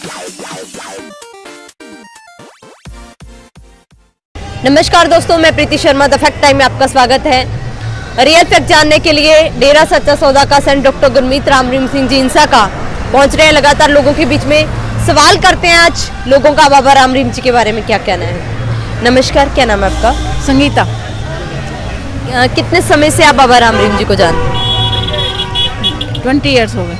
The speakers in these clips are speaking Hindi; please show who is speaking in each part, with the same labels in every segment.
Speaker 1: नमस्कार दोस्तों, मैं Preeti Sharma. The fact time में आपका स्वागत है। रियल फैक्ट जानने के लिए डेरा सच्चा सौदा का संत डॉक्टर गुरमीत राम रहीम सिंह जी इंसा का पहुंच रहे हैं लगातार लोगों के बीच में। सवाल करते हैं आज लोगों का बाबा राम रहीम जी के बारे में क्या कहना है। नमस्कार, क्या नाम है आपका?
Speaker 2: संगीता।
Speaker 1: कितने समय से आप बाबा राम रहीम जी को जानते हैं?
Speaker 2: 20 ईयर्स हो गए।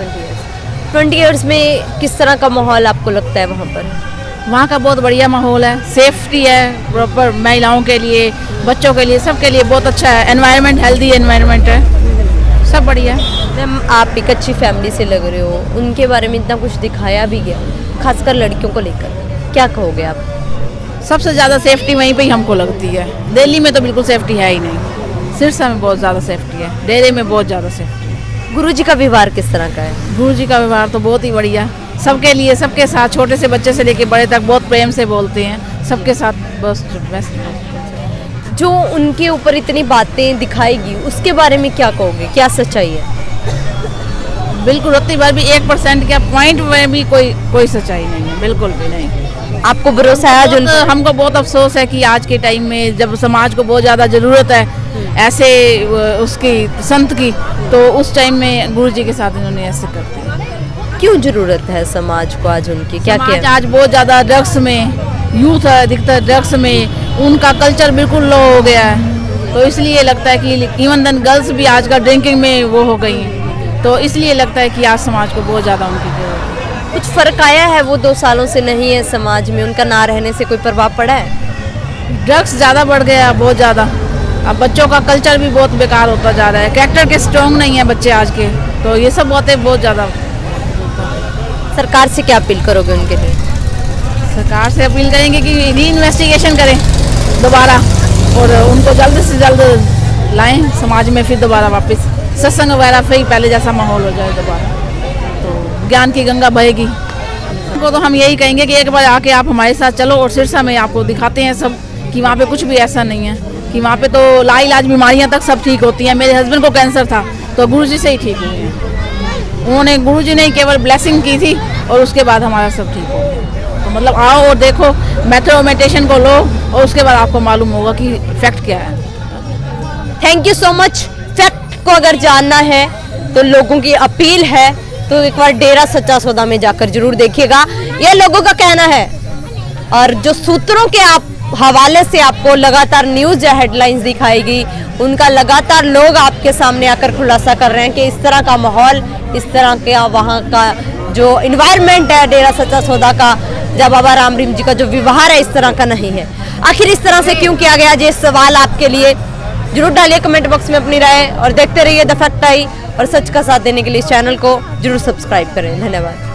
Speaker 1: 20 ईयर्स में किस तरह का माहौल आपको लगता है वहाँ पर?
Speaker 2: वहाँ का बहुत बढ़िया माहौल है, सेफ्टी है प्रॉपर, महिलाओं के लिए, बच्चों के लिए, सबके लिए बहुत अच्छा है। एनवायरनमेंट हेल्दी एनवायरनमेंट है, सब बढ़िया है।
Speaker 1: मैम, आप एक अच्छी फैमिली से लग रहे हो, उनके बारे में इतना कुछ दिखाया भी गया, खासकर लड़कियों को लेकर, क्या कहोगे आप?
Speaker 2: सबसे ज़्यादा सेफ्टी वहीं पे ही हमको लगती है। दिल्ली में तो बिल्कुल सेफ्टी है ही नहीं, सिरसा में बहुत ज़्यादा सेफ्टी है, डेरे में बहुत ज़्यादा सेफ्टी है।
Speaker 1: गुरुजी का व्यवहार किस तरह का है?
Speaker 2: गुरुजी का व्यवहार तो बहुत ही बढ़िया, सबके लिए, सबके साथ, छोटे से बच्चे से लेके बड़े तक बहुत प्रेम से बोलते हैं, सबके साथ बस बेस्ट।
Speaker 1: जो उनके ऊपर इतनी बातें दिखाएगी उसके बारे में क्या कहोगे, क्या सच्चाई है?
Speaker 2: बिल्कुल रत्ती भर भी 1% क्या पॉइंट में भी कोई सच्चाई नहीं है, बिल्कुल भी नहीं।
Speaker 1: आपको भरोसा है? जो
Speaker 2: हमको बहुत अफसोस है कि आज के टाइम में जब समाज को बहुत ज़्यादा ज़रूरत है ऐसे उसकी संत की, तो उस टाइम में गुरुजी के साथ इन्होंने ऐसे करते हैं।
Speaker 1: क्यों जरूरत है समाज को आज उनकी? क्या क्या
Speaker 2: आज बहुत ज़्यादा ड्रग्स में, यूथ अधिकतर ड्रग्स में, उनका कल्चर बिल्कुल लो हो गया है, तो इसलिए लगता है कि इवन देन गर्ल्स भी आज का ड्रिंकिंग में वो हो गई हैं, तो इसलिए लगता है कि आज समाज को बहुत ज़्यादा उनकी जरूरत है।
Speaker 1: कुछ फर्क आया है? वो 2 सालों से नहीं है समाज में, उनका ना रहने से कोई प्रभाव पड़ा है?
Speaker 2: ड्रग्स ज़्यादा बढ़ गया, बहुत ज़्यादा। अब बच्चों का कल्चर भी बहुत बेकार होता जा रहा है, कैरेक्टर के स्ट्रॉन्ग नहीं है बच्चे आज के, तो ये सब बातें बहुत ज़्यादा।
Speaker 1: सरकार से क्या अपील करोगे उनके लिए?
Speaker 2: सरकार से अपील करेंगे कि री इन्वेस्टिगेशन करें दोबारा और उनको जल्द से जल्द लाएं समाज में, फिर दोबारा वापस सत्संग वगैरह फिर पहले जैसा माहौल हो जाए दोबारा, तो ज्ञान की गंगा बहेगी। उनको तो हम यही कहेंगे कि एक बार आके आप हमारे साथ चलो और सिरसा में आपको दिखाते हैं सब कि वहाँ पे कुछ भी ऐसा नहीं है, कि वहाँ पे तो लाइलाज बीमारियाँ तक सब ठीक होती हैं। मेरे हस्बैंड को कैंसर था तो गुरुजी से ही ठीक हुई है, उन्होंने, गुरुजी ने केवल ब्लेसिंग की थी और उसके बाद हमारा सब ठीक हो गया। तो मतलब आओ और देखो, मेथड मेडिटेशन को लो और उसके बाद आपको मालूम होगा कि फैक्ट क्या है।
Speaker 1: Thank you so much. Fact को अगर जानना है तो लोगों की अपील है तो एक बार डेरा सच्चा सौदा में जाकर जरूर देखिएगा, ये लोगों का कहना है। और जो सूत्रों के आप हवाले से आपको लगातार न्यूज या हेडलाइंस दिखाएगी, उनका लगातार लोग आपके सामने आकर खुलासा कर रहे हैं कि इस तरह का माहौल, इस तरह का वहाँ का जो इन्वायरमेंट है डेरा सच्चा सौदा का, जब बाबा राम रहीम जी का जो व्यवहार है इस तरह का नहीं है। आखिर इस तरह से क्यों किया गया? ये सवाल आपके लिए जरूर डालिए कमेंट बॉक्स में अपनी राय, और देखते रहिए द फैक्ट टाइम, और सच का साथ देने के लिए इस चैनल को जरूर सब्सक्राइब करें। धन्यवाद।